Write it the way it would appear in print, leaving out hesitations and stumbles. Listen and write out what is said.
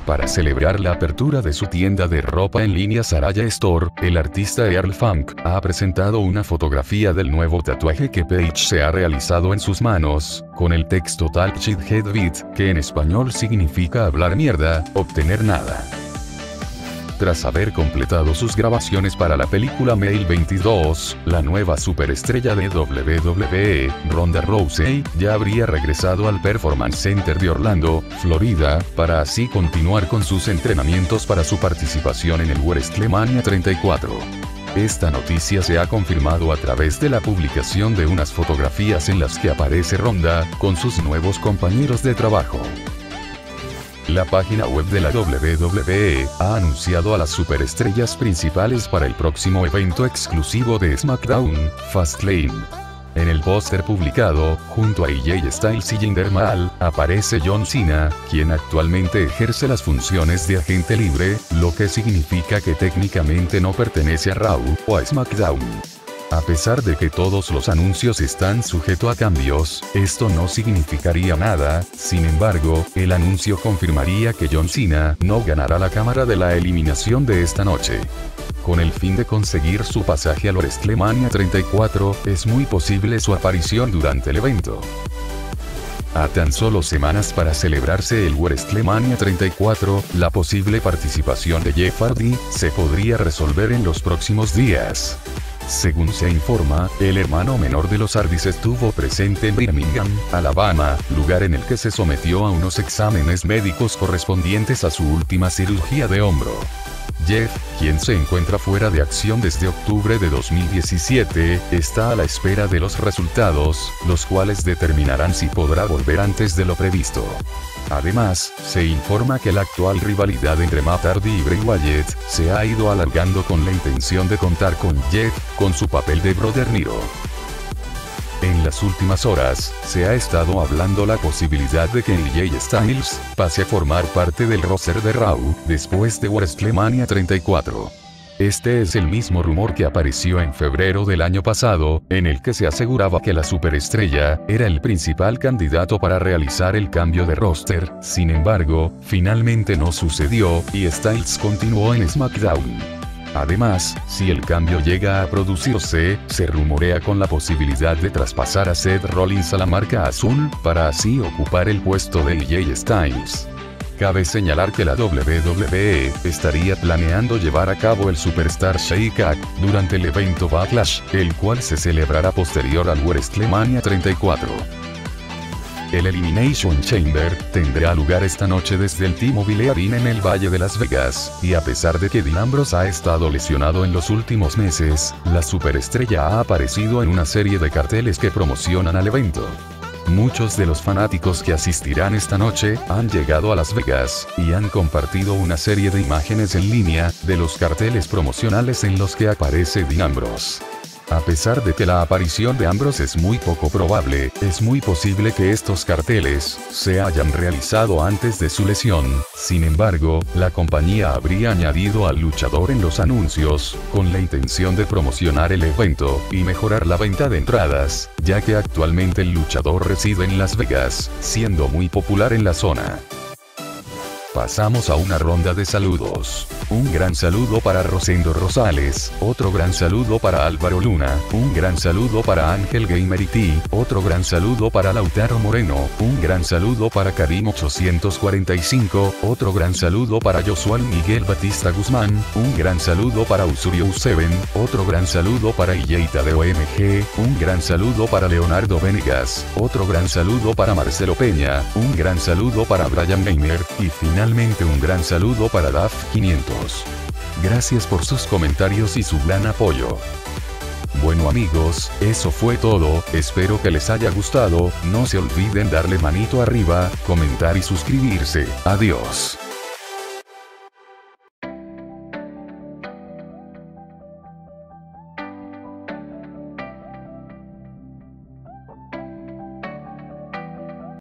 Para celebrar la apertura de su tienda de ropa en línea Saraya Store, el artista Earl Funk ha presentado una fotografía del nuevo tatuaje que Paige se ha realizado en sus manos, con el texto Talk Shit Head Beat, que en español significa hablar mierda, obtener nada. Tras haber completado sus grabaciones para la película Male 22, la nueva superestrella de WWE, Ronda Rousey, ya habría regresado al Performance Center de Orlando, Florida, para así continuar con sus entrenamientos para su participación en el WrestleMania 34. Esta noticia se ha confirmado a través de la publicación de unas fotografías en las que aparece Ronda, con sus nuevos compañeros de trabajo. La página web de la WWE ha anunciado a las superestrellas principales para el próximo evento exclusivo de SmackDown, Fastlane. En el póster publicado, junto a AJ Styles y Jinder Mahal, aparece John Cena, quien actualmente ejerce las funciones de agente libre, lo que significa que técnicamente no pertenece a Raw o a SmackDown. A pesar de que todos los anuncios están sujetos a cambios, esto no significaría nada. Sin embargo, el anuncio confirmaría que John Cena no ganará la cámara de la eliminación de esta noche. Con el fin de conseguir su pasaje al WrestleMania 34, es muy posible su aparición durante el evento. A tan solo semanas para celebrarse el WrestleMania 34, la posible participación de Jeff Hardy se podría resolver en los próximos días. Según se informa, el hermano menor de los Hardys estuvo presente en Birmingham, Alabama, lugar en el que se sometió a unos exámenes médicos correspondientes a su última cirugía de hombro. Jeff, quien se encuentra fuera de acción desde octubre de 2017, está a la espera de los resultados, los cuales determinarán si podrá volver antes de lo previsto. Además, se informa que la actual rivalidad entre Matt Hardy y Bray Wyatt se ha ido alargando con la intención de contar con Jeff, con su papel de Brother Nero. En las últimas horas, se ha estado hablando la posibilidad de que AJ Styles pase a formar parte del roster de Raw, después de WrestleMania 34. Este es el mismo rumor que apareció en febrero del año pasado, en el que se aseguraba que la superestrella era el principal candidato para realizar el cambio de roster. Sin embargo, finalmente no sucedió, y Styles continuó en SmackDown. Además, si el cambio llega a producirse, se rumorea con la posibilidad de traspasar a Seth Rollins a la marca azul, para así ocupar el puesto de AJ Styles. Cabe señalar que la WWE estaría planeando llevar a cabo el Superstar Shake-Up durante el evento Backlash, el cual se celebrará posterior al WrestleMania 34. El Elimination Chamber tendrá lugar esta noche desde el T-Mobile Arena en el Valle de Las Vegas, y a pesar de que Dean Ambrose ha estado lesionado en los últimos meses, la superestrella ha aparecido en una serie de carteles que promocionan al evento. Muchos de los fanáticos que asistirán esta noche han llegado a Las Vegas, y han compartido una serie de imágenes en línea de los carteles promocionales en los que aparece Dean Ambrose. A pesar de que la aparición de Ambrose es muy poco probable, es muy posible que estos carteles se hayan realizado antes de su lesión. Sin embargo, la compañía habría añadido al luchador en los anuncios, con la intención de promocionar el evento y mejorar la venta de entradas, ya que actualmente el luchador reside en Las Vegas, siendo muy popular en la zona. Pasamos a una ronda de saludos. Un gran saludo para Rosendo Rosales, otro gran saludo para Álvaro Luna, un gran saludo para Ángel Gamerity, otro gran saludo para Lautaro Moreno, un gran saludo para Karim 845, otro gran saludo para Josual Miguel Batista Guzmán, un gran saludo para Usurio U7, otro gran saludo para Illeita de OMG, un gran saludo para Leonardo Venegas, otro gran saludo para Marcelo Peña, un gran saludo para Brian Gamer, y finalmente un gran saludo para DAF500. Gracias por sus comentarios y su gran apoyo. Bueno amigos, eso fue todo, espero que les haya gustado, no se olviden darle manito arriba, comentar y suscribirse. Adiós.